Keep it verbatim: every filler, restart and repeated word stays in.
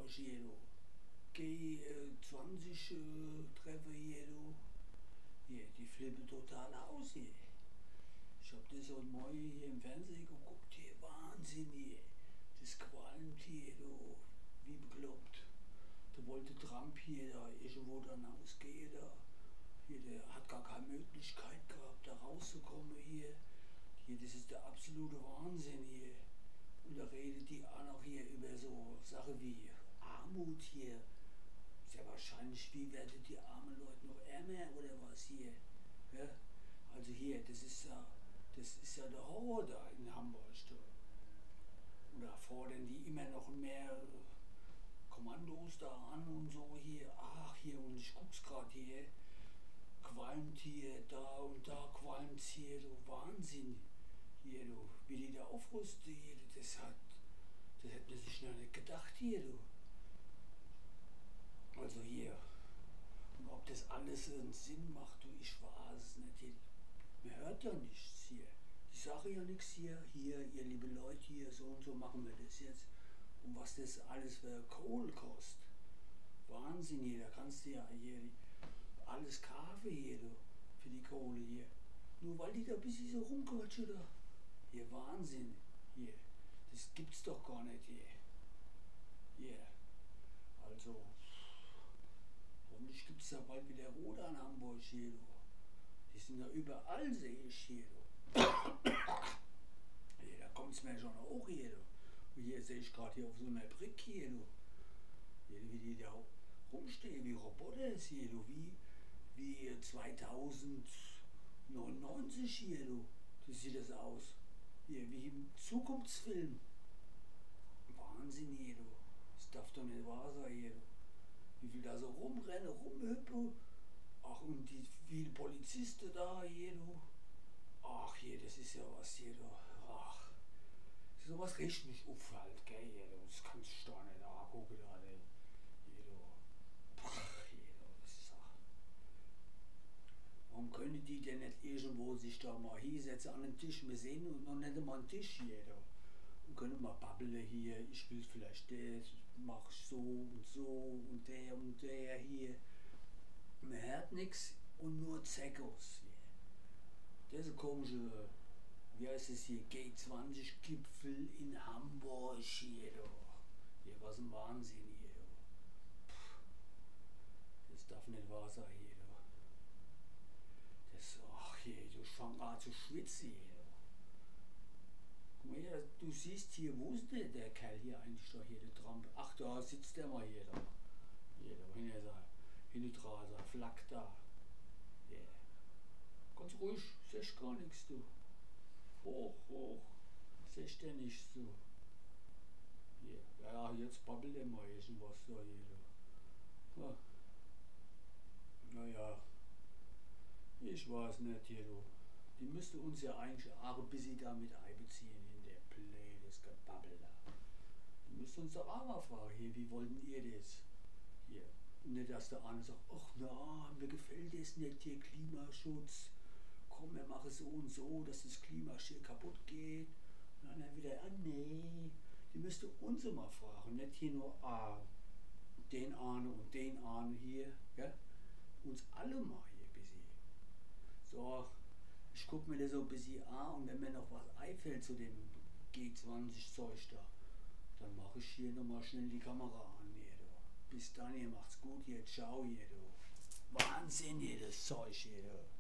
Hamburg hier, du. G zwanzig äh, Treffer hier, du. Hier, die flippen total aus hier. Ich hab das heute Morgen hier im Fernsehen geguckt, hier, Wahnsinn hier. Das qualmt hier, du, wie bekloppt. Da wollte Trump hier da irgendwo dann ausgehen, da. Hier, der hat gar keine Möglichkeit gehabt, da rauszukommen hier. Hier, das ist der absolute Wahnsinn hier. Und da redet die auch noch hier über so Sachen wie Armut hier. Sehr wahrscheinlich, wie werden die armen Leute noch ärmer oder was hier? Ja? Also hier, das ist ja, das ist ja der Horror da in Hamburg. Da. Und da fordern die immer noch mehr Kommandos da an und so hier. Ach hier, und ich guck's gerade hier. Qualmt hier, da und da qualmt's hier, du Wahnsinn. Hier, du, wie die da aufrüsten hier, das hat, das hätte man sich noch nicht gedacht hier, du. Also hier, und ob das alles einen Sinn macht, du, ich weiß es nicht. Hier, man hört ja nichts hier. Ich sage ja nichts hier, hier, ihr liebe Leute, hier, so und so machen wir das jetzt. Und was das alles für Kohle kostet. Wahnsinn hier, da kannst du ja hier alles kaufen hier, du, für die Kohle hier. Nur weil die da ein bisschen so rumquatschen da. Hier, Wahnsinn, hier. Das gibt's doch gar nicht hier. Hier. Also, hoffentlich gibt's da bald wieder Rot an Hamburg hier, du. Die sind ja überall, sehe ich hier, du. Hier, da kommt's mir schon hoch hier, du. Und hier sehe ich gerade hier auf so einer Brücke hier, du. Hier, wie die da rumstehen, wie Roboter ist hier, du. Wie, wie zweitausendneunundneunzig hier, du. Wie sieht das aus? Hier, wie im Zukunftsfilm. Wahnsinn hier, du. Das darf doch nicht wahr sein hier, du. Wie viel da so rumrennen, rumhüpfen. Ach, und die vielen Polizisten da hier, du. Ach, hier, das ist ja was hier, du. Ach. Sowas riecht mich auf halt, gell, hier, du. Das kannst du doch nicht angucken, da, ey. Hier, du. Ach, hier, du. Das ist auch. Warum können die denn nicht irgendwo sich da mal hinsetzen an den Tisch? Wir sehen und noch nicht mal einen Tisch hier, du. Und können mal babbeln hier, ich will vielleicht das, mach so und so und der und der hier. Man hört nichts und nur Zeckos hier. Das ist komische, wie heißt es hier, G zwanzig Gipfel in Hamburg hier, du. Hier, was ein Wahnsinn hier, du. Puh. Das darf nicht wahr sein hier, du. Das, ach hier, du fang an zu schwitzen hier, du. Guck mal hier, du siehst hier, wo ist der, der Kerl hier eigentlich da hier, der Trump? Ach, da sitzt der mal hier, da. Hier, da, hinter da, hinter dran, da, Flak da. Yeah. Ganz ruhig, seh gar nichts, du. Hoch, hoch, seh der nichts, du. Hier. Ja, jetzt babbelt er mal irgendwas da hier, du. Ja. Naja, ich weiß nicht hier, du. Die müsste uns ja eigentlich auch ein bisschen damit einbeziehen in der Play, das Gebabbel da. Die müsste uns doch auch mal fragen, hier, wie wollten ihr das? Hier. Und nicht, dass der eine sagt, ach na, mir gefällt das nicht, hier Klimaschutz. Komm, wir machen so und so, dass das Klima hier kaputt geht. Und dann wieder, ah nee. Die müsste uns immer fragen, nicht hier nur ah, den einen und den einen hier. Ja? Uns alle mal hier ein bisschen. So, ich gucke mir das so ein bisschen an und wenn mir noch was einfällt zu dem G zwanzig Zeug da, dann mache ich hier nochmal schnell die Kamera an hier, du. Bis dann, ihr macht's gut hier, ciao hier, du. Wahnsinn hier, das Zeug hier, du.